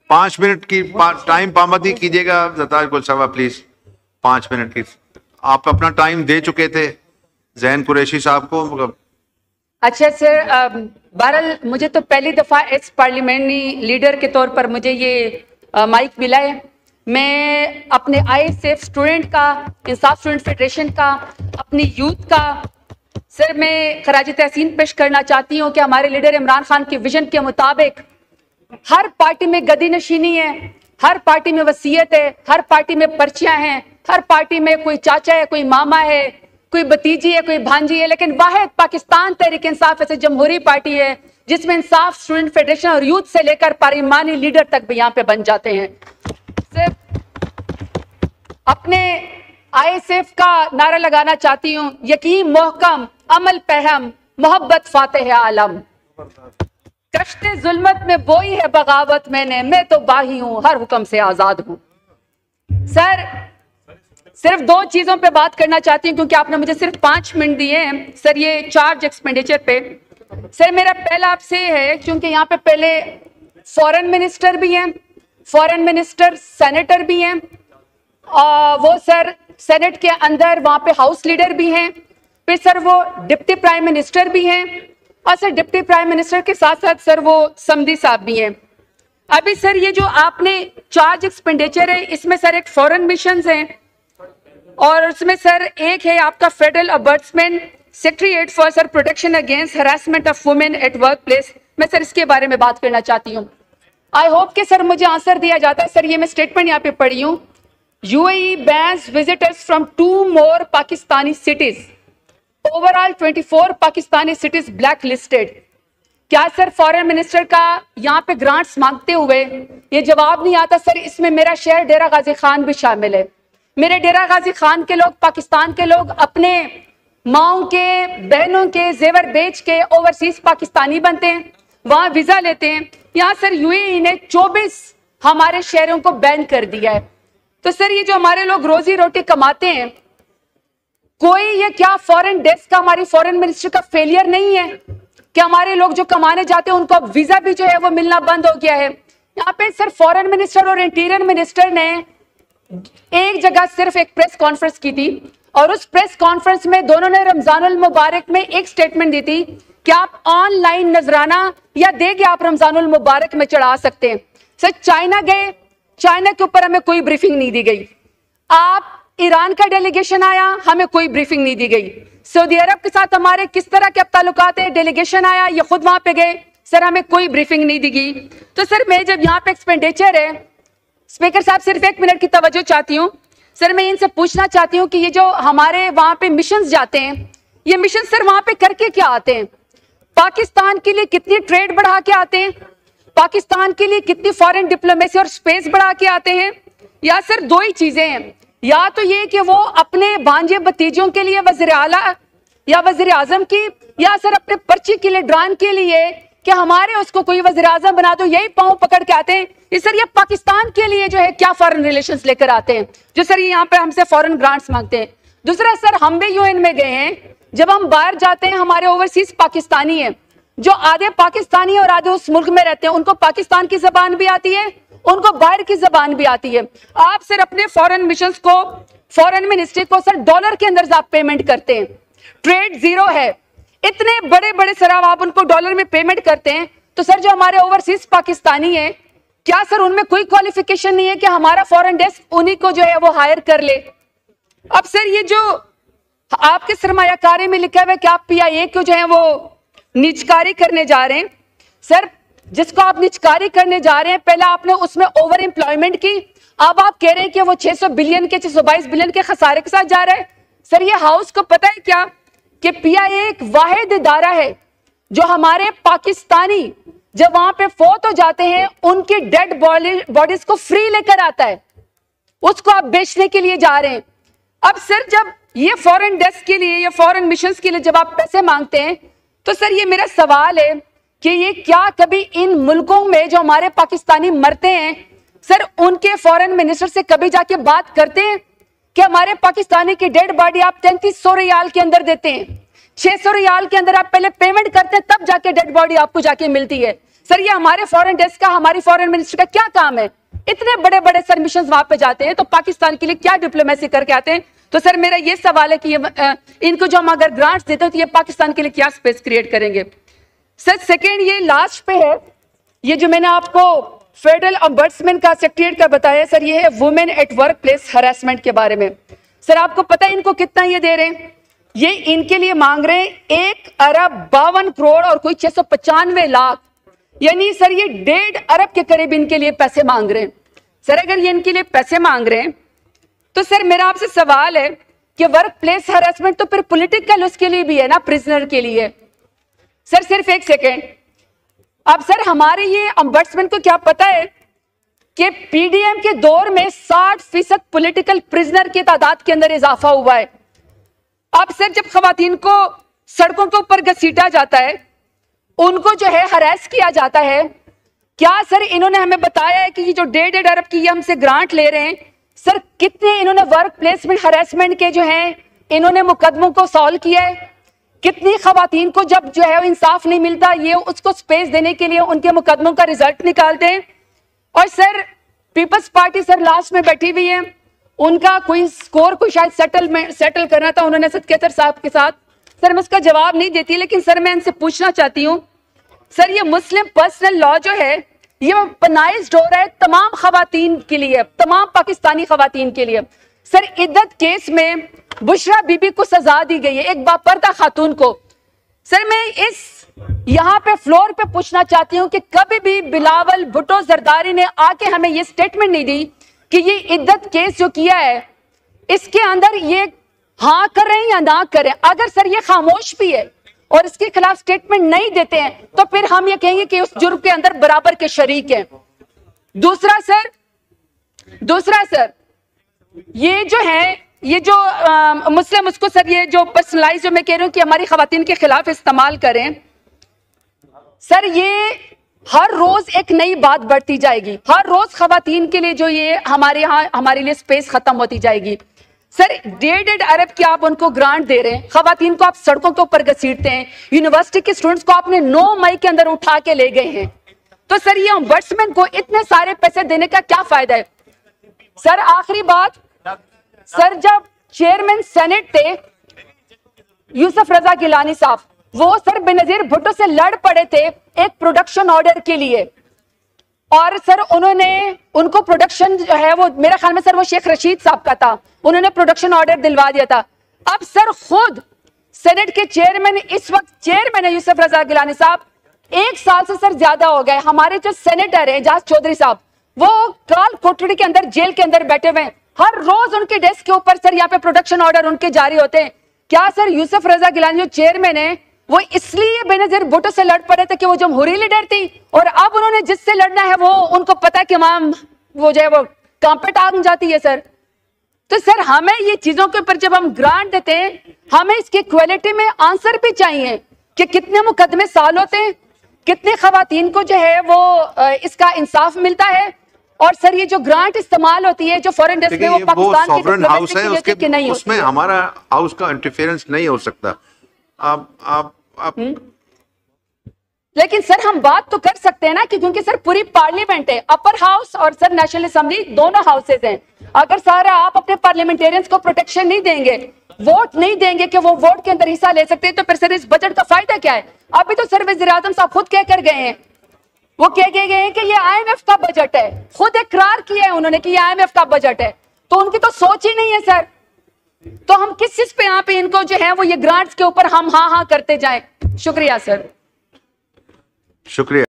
5 minute کی time پابندی کیجیے گا زطار گل صاحبہ پلیز. 5 منٹ کی آپ اپنا ٹائم دے چکے تھے زین قریشی صاحب کو. اچھا سر، بہرحال مجھے تو پہلی دفعہ ایکس پارلیمنٹری لیڈر کے طور پر مجھے یہ مائک ملا ہے. میں اپنے آئی سیف اسٹوڈنٹ کا، انصاف اسٹوڈنٹ فیڈریشن کا، اپنی یوتھ کا سر میں خراج تحسین پیش کرنا چاہتی ہوں کہ ہمارے لیڈر عمران خان کے ویژن کے مطابق ہر پارٹی میں گدی نشینی ہے، ہر پارٹی میں وصیت ہے، ہر پارٹی میں پرچیاں ہیں، ہر پارٹی میں کوئی چاچا ہے، کوئی ماما ہے، کوئی بتیجی ہے، کوئی بھانجی ہے، لیکن واحد پاکستان تحریک انصاف ایسے جمہوری پارٹی ہے جس میں انصاف اسٹوڈنٹ فیڈریشن اور یوتھ سے لے کر پارلیمانی لیڈر تک بھی یہاں پہ بن جاتے ہیں. صرف اپنے آئی ایس ایف کا نعرہ لگانا چاہتی ہوں، یقین محکم، عمل پہم، محبت فاتح عالم. کشتے ظلمت میں بوئی ہے بغاوت میں تو باغی ہوں، ہر حکم سے آزاد ہوں. سر صرف 2 چیزوں پہ بات کرنا چاہتی ہوں کیونکہ آپ نے مجھے صرف 5 منٹ دیے ہیں سر یہ چارج ایکسپینڈیچر پہ. سر میرا پہلا آپ سے ہے، کیونکہ یہاں پہ پہلے فورن منسٹر بھی ہیں، فورن منسٹر سینیٹر بھی ہیں، وہ سر سینٹ کے اندر وہاں پہ ہاؤس لیڈر بھی ہیں، پھر سر وہ ڈپٹی پرائم منسٹر بھی ہیں، اور سر ڈپٹی پرائم منسٹر کے ساتھ ساتھ سر وہ سمدھی صاحب بھی ہیں. ابھی سر یہ جو آپ نے چارج ایکسپینڈیچر ہے اس میں سر ایک فورن مشنز ہیں اور اس میں سر ایک ہے آپ کا federal ombudsman secretariat for sir protection against harassment of women at workplace. میں سر اس کے بارے میں بات کرنا چاہتی ہوں. آئی ہوپ کہ سر مجھے آنسر دیا جاتا ہے. سر یہ میں اسٹیٹمنٹ یہاں پہ پڑھی ہوں، UAE bans visitors from 2 more Pakistani cities. Overall 24 Pakistani cities blacklisted. کیا سر فورن منسٹر کا یہاں پہ گرانٹس مانگتے ہوئے یہ جواب نہیں آتا؟ سر اس میں میرا شہر ڈیرہ غازی خان بھی شامل ہے. میرے ڈیرہ غازی خان کے لوگ، پاکستان کے لوگ اپنے ماؤں کے، بہنوں کے زیور بیچ کے اوورسیز پاکستانی بنتے ہیں، وہاں ویزا لیتے ہیں. یہاں سر UAE نے 24 ہمارے شہروں کو بین کر دیا ہے. تو سر یہ جو ہمارے لوگ روزی روٹی کماتے ہیں، کوئی یہ کیا فورن ڈیسک کا ہماری فورن منسٹر کا فیلئر نہیں ہے کہ ہمارے لوگ جو کمانے جاتے ہیں ان کو اب ویزا بھی جو ہے وہ ملنا بند ہو گیا ہے؟ یہاں پہ سر فورن منسٹر اور انٹیریئر منسٹر نے ایک جگہ صرف ایک پریس کانفرنس کی تھی اور اس پریس کانفرنس میں دونوں نے رمضان المبارک میں ایک سٹیٹمنٹ دی تھی کہ آپ آن لائن نذرانہ یا دے کے آپ رمضان المبارک میں چڑھا سکتے ہیں. سر چائنا گئے، چائنا کے اوپر ہمیں کوئی بریفنگ نہیں دی گئی. آپ ایران کا ڈیلیگیشن آیا، ہمیں کوئی بریفنگ نہیں دی گئی. سعودی عرب کے ساتھ ہمارے کس طرح کے اب تعلقات ہیں، ڈیلیگیشن آیا یا خود وہاں پہ گئے، سر ہمیں کوئی بریفنگ نہیں دی گئی. تو سر میں جب یہاں پہ ایکسپینڈیچر ہے، اسپیکر صاحب صرف 1 منٹ کی توجہ چاہتی ہوں. سر میں ان سے پوچھنا چاہتی ہوں کہ یہ جو ہمارے وہاں پہ مشنز جاتے ہیں، یہ مشن سر وہاں پہ کر کے کیا آتے ہیں؟ پاکستان کے لیے کتنی ٹریڈ بڑھا کے آتے ہیں؟ پاکستان کے لیے کتنی فارن ڈپلومیسی اور سپیس بڑھا کے آتے ہیں؟ یا سر 2 ہی چیزیں ہیں، یا تو یہ کہ وہ اپنے بھانجے بتیجوں کے لیے وزیر اعلیٰ یا وزیر اعظم کی، یا سر اپنے پرچی کے لیے ڈران کے لیے کہ ہمارے اس کو کوئی وزیر اعظم بنا دو، یہی پاؤں پکڑ کے آتے ہیں. یہ سر یہ پاکستان کے لیے جو ہے کیا فارن ریلیشنز لے کر آتے ہیں جو سر یہ یہاں پہ ہم سے فارن گرانٹس مانگتے ہیں. دوسرا سر ہم بھی UN میں گئے ہیں، جب ہم باہر جاتے ہیں ہمارے اوورسیز پاکستانی ہیں جو آدھے پاکستانی اور آدھے اس ملک میں رہتے ہیں، ان کو پاکستان کی زبان بھی آتی ہے، ان کو باہر کی زبان بھی آتی ہے. آپ سر اپنے فورن مشنز کو، فورن منسٹری کو سر ڈالر کے اندر آپ پیمنٹ کرتے ہیں، ٹریڈ زیرو ہے، اتنے بڑے بڑے سر آپ ان کو ڈالر میں پیمنٹ کرتے ہیں. تو سر جو ہمارے اوورسیز پاکستانی ہیں، کیا سر ان میں کوئی کوالیفیکیشن نہیں ہے کہ ہمارا فورن ڈیسک انہی کو جو ہے وہ ہائر کر لے؟ اب سر یہ جو آپ کے سرمایہ کاری میں لکھا ہوا ہے کہ آپ PIA کو جو ہے وہ نیچکاری کرنے جا رہے ہیں، سر جس کو آپ نیچکاری کرنے جا رہے ہیں پہلے آپ نے اس میں اوور امپلائمنٹ کی، اب آپ کہہ رہے ہیں کہ وہ 600 بلین کے 622 بلین کے خسارے کے ساتھ جا رہا ہے. سر یہ ہاؤس کو پتہ ہے کیا کہ PIA ایک واحد ادارہ ہے جو ہمارے پاکستانی جب وہاں پہ فوت ہو جاتے ہیں ان کی ڈیڈ باڈیز کو فری لے کر آتا ہے، اس کو آپ بیچنے کے لیے جا رہے ہیں. اب سر جب یہ فورن ڈیسک کے لیے یا فورن مشنز کے لیے جب آپ پیسے مانگتے ہیں تو سر یہ میرا سوال ہے کہ یہ کیا کبھی ان ملکوں میں جو ہمارے پاکستانی مرتے ہیں سر ان کے فورن منسٹر سے کبھی جا کے بات کرتے ہیں کہ ہمارے پاکستانی کی ڈیڈ باڈی آپ 3300 ریال کے اندر دیتے ہیں، 600 ریال کے اندر آپ پہلے پیمنٹ کرتے ہیں تب جا کے ڈیڈ باڈی آپ کو جا کے ملتی ہے. سر یہ ہمارے فورن ڈیسک کا, ہماری فورن منسٹر کا کیا کام ہے؟ اتنے بڑے بڑے سر مشنز وہاں پہ جاتے ہیں تو پاکستان کے لیے کیا ڈپلومیسی کر کے آتے ہیں؟ تو سر میرا یہ سوال ہے کہ ان کو جو ہم اگر گرانٹس دیتے ہیں تو یہ پاکستان کے لیے کیا سپیس کریٹ کریں گے؟ سر سیکنڈ یہ لاسٹ پہ ہے, یہ جو میں نے آپ کو فیڈرل امبڈسمین کا سیکریٹریٹ کا بتایا سر, یہ ہے women at workplace harassment کے بارے میں. سر آپ کو پتہ ہے ان کو کتنا یہ دے رہے ہیں؟ یہ ان کے لیے مانگ رہے ہیں 1,52 کروڑ اور کوئی 695 لاکھ, یعنی سر یہ 1.5 ارب کے قریب ان کے لیے پیسے مانگ رہے ہیں. سر اگر یہ ان کے لیے پیسے مانگ رہے ہیں تو سر میرا آپ سے سوال ہے کہ ورک پلیس ہراسمنٹ تو پھر پولیٹیکل اس کے لیے بھی ہے نا, پرزنر کے لیے. سر صرف ایک سیکنڈ, اب سر ہمارے یہ امبڈسمین کو کیا پتا ہے کہ پی ڈی ایم کے دور میں 60% پولیٹیکل پرزنر کی تعداد کے اندر اضافہ ہوا ہے. اب سر جب خواتین کو سڑکوں کے اوپر گھسیٹا جاتا ہے, ان کو جو ہے ہراس کیا جاتا ہے, کیا سر انہوں نے ہمیں بتایا ہے کہ یہ جو 1.5 ارب کی یہ ہم سے گرانٹ لے رہے ہیں, سر کتنے انہوں نے ورک پلیس میں ہراسمنٹ کے جو ہیں انہوں نے مقدموں کو سالو کیا ہے؟ کتنی خواتین کو جب جو ہے انصاف نہیں ملتا یہ اس کو سپیس دینے کے لیے ان کے مقدموں کا ریزلٹ نکالتے ہیں؟ اور sir Peoples Party sir last میں بیٹھی ہوئی ہے, ان کا کوئی سکور کوئی شاید سیٹل کرنا تھا انہوں نے صدقیتر صاحب کے ساتھ. سر میں اس کا جواب نہیں دیتی, لیکن سر میں ان سے پوچھنا چاہتی ہوں سر یہ مسلم پرسنل لا جو ہے یہ پنائزڈ ہو رہا ہے تمام خواتین کے لیے, تمام پاکستانی خواتین کے لیے. سر عدت کیس میں بشرا بی بی کو سزا دی گئی ہے, ایک باپردہ خاتون کو. سر میں اس یہاں پہ فلور پہ پوچھنا چاہتی ہوں کہ کبھی بھی بلاول بھٹو زرداری نے آ کے ہمیں یہ سٹیٹمنٹ نہیں دی کہ یہ عدت کیس جو کیا ہے اس کے اندر یہ ہاں کر رہے ہیں یا نہ کریں. اگر سر یہ خاموش بھی ہے اور اس کے خلاف سٹیٹمنٹ نہیں دیتے ہیں تو پھر ہم یہ کہیں گے کہ اس جرم کے اندر برابر کے شریک ہیں. دوسرا سر یہ جو ہے یہ جو مسلم اس کو سر یہ جو پرسنلائز جو میں کہہ رہا ہوں کہ ہماری خواتین کے خلاف استعمال کریں, سر یہ ہر روز ایک نئی بات بڑھتی جائے گی, ہر روز خواتین کے لیے جو یہ ہمارے یہاں ہمارے لیے سپیس ختم ہوتی جائے گی. سر 1.5 ارب کی آپ ان کو گرانٹ دے رہے ہیں, خواتین کو آپ سڑکوں کے اوپر گھسیٹتے ہیں, یونیورسٹی کے اسٹوڈنٹس کو آپ نے 9 مئی کے اندر اٹھا کے لے گئے ہیں, تو سر یہ امبڈسمین کو اتنے سارے پیسے دینے کا کیا فائدہ ہے؟ سر آخری بات, سر جب چیئرمین سینٹ تھے یوسف رضا گیلانی صاحب, وہ سر بینظیر بھٹو سے لڑ پڑے تھے ایک پروڈکشن آرڈر کے لیے, اور سر انہوں نے ان کو پروڈکشن جو ہے وہ میرا خیال میں سر وہ شیخ رشید صاحب کا تھا, انہوں نے پروڈکشن آرڈر دلوا دیا تھا. اب سر خود سینٹ کے چیئرمین اس وقت چیئرمین ہے یوسف رضا گیلانی صاحب, 1 سال سے سر زیادہ ہو گئے. ہمارے جو سینیٹر ہیں اعجاز چودھری صاحب وہ کال کوٹڑی کے اندر جیل کے اندر بیٹھے ہوئے ہیں, ہر روز ان کے ڈیسک کے اوپر سر یہاں پہ پروڈکشن آرڈر ان کے جاری ہوتے ہیں. کیا سر یوسف رضا گیلانی جو چیئرمین ہے وہ اس لیے بینظیر بھٹو سے لڑ پڑے تھے کہ وہ جمہوری لیڈر تھی, اور اب انہوں نے جس سے لڑنا ہے وہ ان کو پتا کہ وہ جو ہے وہ کام پہ ٹانگ جاتی ہے سر. تو سر ہمیں یہ چیزوں کے اوپر جب ہم گرانٹ دیتے ہیں ہمیں اس کی کوالٹی میں آنسر بھی چاہیے کہ کتنے مقدمے سال ہوتے ہیں, کتنے خواتین کو جو ہے وہ اس کا انصاف ملتا ہے, اور سر یہ جو گرانٹ استعمال ہوتی ہے جو فورن ڈیسک میں وہ پاکستان کی سوورن ہاؤس ہے کہ نہیں, اس میں ہمارا ہاؤس کا انٹرفیئرنس نہیں ہو سکتا. لیکن سر ہم بات تو کر سکتے ہیں نا کہ کیونکہ سر پوری پارلیمنٹ ہے, اپر ہاؤس اور سر نیشنل اسمبلی دونوں ہاؤسز ہیں. اگر سارا آپ اپنے پارلیمنٹیرینز کو پروٹیکشن نہیں دیں گے, ووٹ نہیں دیں گے کہ وہ ووٹ کے اندر حصہ لے سکتے ہیں, تو پھر سر اس بجٹ کا فائدہ کیا ہے؟ ابھی تو سر وزیر اعظم صاحب خود کہہ کر گئے ہیں, وہ کہہ کے گئے ہیں کہ یہ آئی ایم ایف کا بجٹ ہے, خود اقرار کیا ہے انہوں نے کہ یہ آئی ایم ایف کا بجٹ ہے, تو ان کی تو سوچ ہی نہیں ہے سر. تو ہم کس چیز پہ یہاں پہ ان کو جو ہے وہ یہ گرانٹس کے اوپر ہم ہاں کرتے جائیں. شکریہ سر. شکریہ.